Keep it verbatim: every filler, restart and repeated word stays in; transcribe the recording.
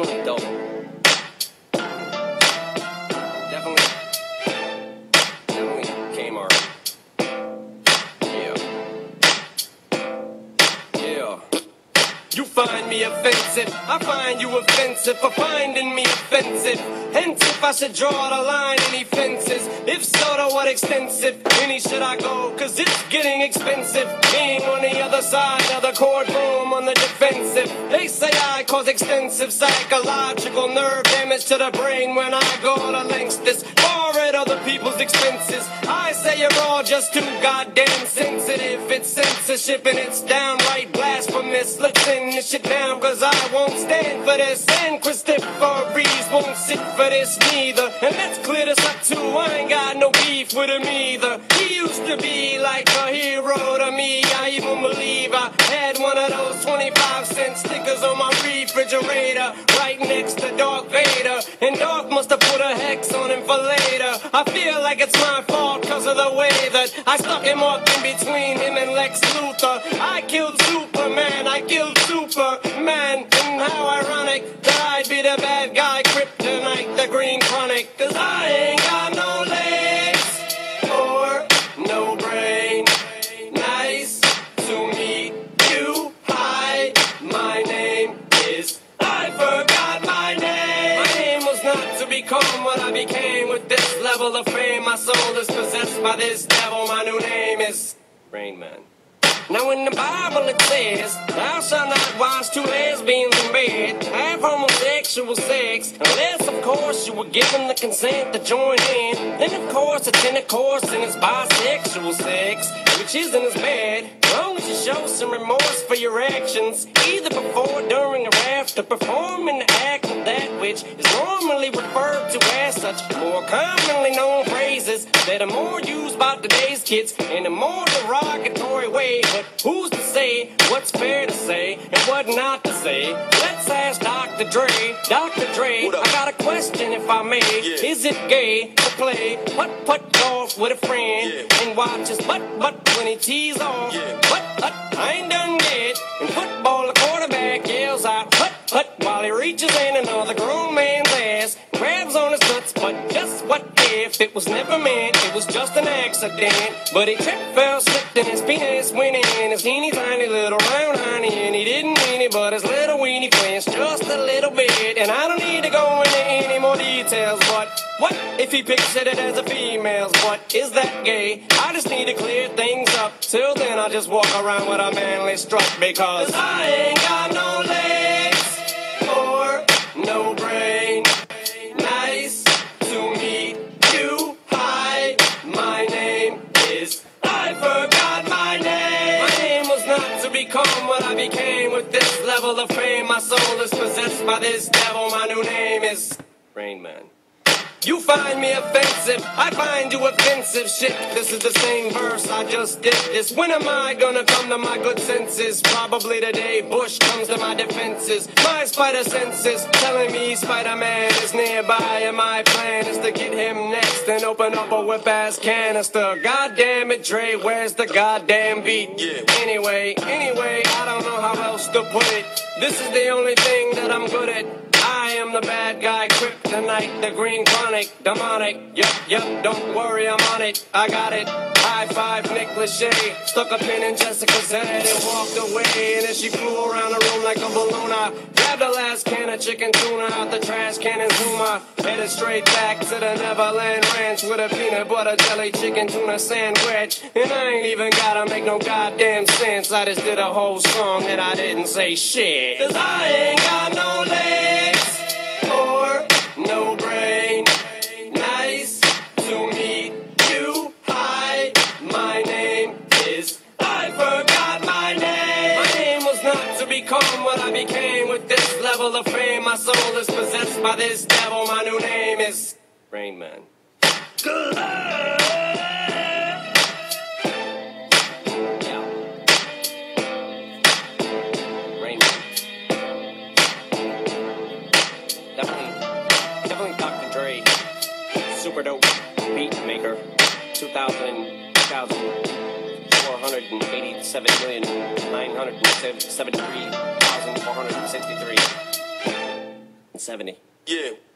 definitely dope. Definitely, definitely Kmart. Yeah. Yeah. You find me offensive, I find you offensive for finding me offensive. Hence, if I should draw the line, any fences? If so, to what extensive? Any should I go? Cause it's getting expensive. Being on the other side of the courtroom on the defensive. They say I cause extensive psychological nerve damage to the brain when I go to lengths this far at other people's expenses. I say you're all just too goddamn sensitive. It's censorship and it's downright blasphemous. Let's send this shit down cause I won't stand for this. And Christopher Reeves won't sit for this neither. And let's clear this up too, I ain't got no beef with him either. He used to be like a hero to me. I even believe I had one of those twenty-five cent stickers on my refrigerator right next to Darth Vader. And Darth must have put a hex on him for later. I feel like it's my fault cause of the way that I stuck him up in between him and Lex Luthor. I killed Superman, I killed Superman. And how ironic that I'd be the bad guy, Kryptonite, the Green Chronic. Cause I ain't got no legs or no brain. Nice to meet you. Hi, my name is... I forgot my name. My name was not to become what I became. With this level of fame, my soul is possessed by this devil. My new name is Rain Man. Now in the Bible it says, thou shalt not watch two lesbians in bed, have homosexual sex, unless of course you were given the consent to join in. Then of course it's intercourse and it's bisexual sex, which isn't as bad, as long as you show some remorse for your actions, either before, during, or after performing the act of that which is normally referred to as such more commonly known phrases that are more used by today's kids in a more derogatory way. But who's to say what's fair to say and what not to say? Let's ask Doctor Dre. Doctor Dre, I got a question if I may. Yeah. Is it gay to play putt-putt golf with a friend, yeah, and watch his butt-butt when he tees off? Yeah. Putt-putt, I ain't done yet. In football, the quarterback yells out putt-putt while he reaches in another grown man's ass, grabs on his nuts, but just what if it was never meant? It was just an accident. But he tripped, fell, slipped, and his penis went in his teeny tiny little round honey, and he didn't mean it, but his little weenie flinched just a little bit. And I don't need to go into any more details, but what if he pictured it as a female's butt? Is that gay? I just need to clear things up. Till then I'll just walk around with a manly strut, because Cause I ain't got no legs or no brain. Nice to meet you. Hi, my name is... I forgot my name. My name was not to become what I became. With this level of fame, my soul is possessed by this devil. My new name is Rain Man. You find me offensive, I find you offensive. Shit, this is the same verse I just did this. When am I gonna come to my good senses? Probably the day Bush comes to my defenses. My spider senses telling me Spider-Man is nearby, and my plan is to get him next and open up a whip-ass canister. God damn it, Dre, where's the goddamn beat? Yeah. Anyway, anyway, I don't know how else to put it. This is the only thing that I'm good at. I am the bad guy, Kryptonite, the Green Chronic, demonic. Yup, yup, don't worry, I'm on it. I got it. High five, Nick Lachey. Stuck a pin in Jessica's head and walked away. And as she flew around the room like a balloon, I grabbed the last can of chicken tuna out the trash can and zoom out. Headed straight back to the Neverland Ranch with a peanut butter jelly chicken tuna sandwich. And I ain't even gotta make no goddamn sense. I just did a whole song and I didn't say shit. Cause I ain't got no legs or no brain. Nice to meet you. Hi, my name is... I forgot my name. My name was not to become what I became. With this level of fame, my soul is possessed by this devil. My new name is Rain Man. Good. Super dope beat maker. two thousand, two thousand, four hundred eighty-seven million, nine hundred seventy-three thousand, four hundred sixty-three. seventy. Yeah.